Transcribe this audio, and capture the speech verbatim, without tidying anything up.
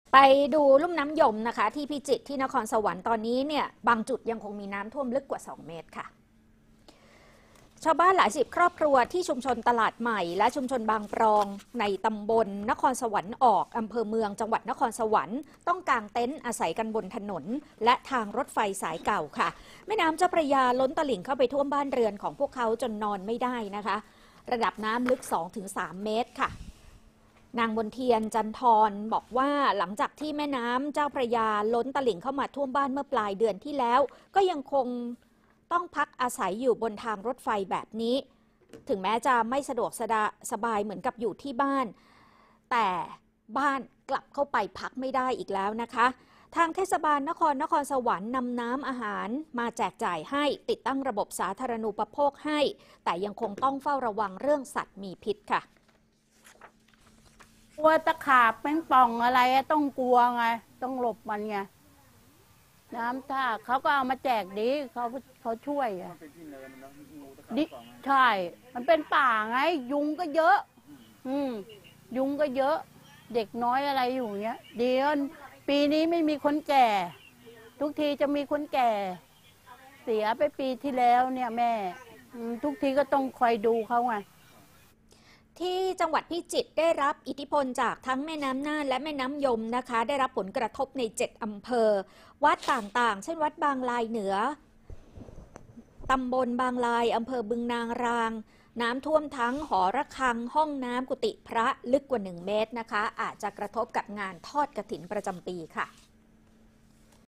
ไปดูลุ่มน้ำยมนะคะที่พิจิตรที่นครสวรรค์ตอนนี้เนี่ยบางจุดยังคงมีน้ำท่วมลึกกว่าสองเมตรค่ะชาวบ้านหลายสิบครอบครัวที่ชุมชนตลาดใหม่และชุมชนบางปรองในตำบลนครสวรรค์ออกอำเภอเมืองจังหวัดนครสวรรค์ต้องกางเต็นท์อาศัยกันบนถนนและทางรถไฟสายเก่าค่ะแม่น้ำเจ้าพระยาล้นตลิ่งเข้าไปท่วมบ้านเรือนของพวกเขาจนนอนไม่ได้นะคะระดับน้ำลึก สองถึงสาม เมตรค่ะนางบนเทียนจันทรบอกว่าหลังจากที่แม่น้ำเจ้าพระยาล้นตลิ่งเข้ามาท่วมบ้านเมื่อปลายเดือนที่แล้วก็ยังคงต้องพักอาศัยอยู่บนทางรถไฟแบบนี้ถึงแม้จะไม่สะดวกสบายเหมือนกับอยู่ที่บ้านแต่บ้านกลับเข้าไปพักไม่ได้อีกแล้วนะคะทางเทศบาลนครนครสวรรค์นำน้ำอาหารมาแจกจ่ายให้ติดตั้งระบบสาธารณูปโภคให้แต่ยังคงต้องเฝ้าระวังเรื่องสัตว์มีพิษค่ะกลัวตะขาบแมงป่องอะไรต้องกลัวไงต้องหลบมันไงน้ำท่าเขาก็เอามาแจกดีเขาเขาช่วยอ่ะดิใช่มันเป็นป่าไงยุงก็เยอะอืมยุงก็เยอะเด็กน้อยอะไรอยู่เนี้ยเดี๋ยวปีนี้ไม่มีคนแก่ทุกทีจะมีคนแก่เสียไปปีที่แล้วเนี่ยแม่ทุกทีก็ต้องคอยดูเขาไงที่จังหวัดพิจิตรได้รับอิทธิพลจากทั้งแม่น้ำน่านและแม่น้ำยมนะคะได้รับผลกระทบในเจ็ดอำเภอวัดต่างๆเช่นวัดบางลายเหนือตำบลบางลายอำเภอบึงนางรางน้ำท่วมทั้งหอระฆังห้องน้ำกุฏิพระลึกกว่าหนึ่งเมตรนะคะอาจจะกระทบกับงานทอดกฐินประจำปีค่ะ